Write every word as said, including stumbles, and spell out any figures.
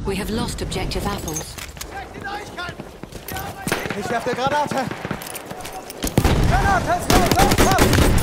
We have lost objective apples. Ich werfe der Granate! Granate ist los! Los, los!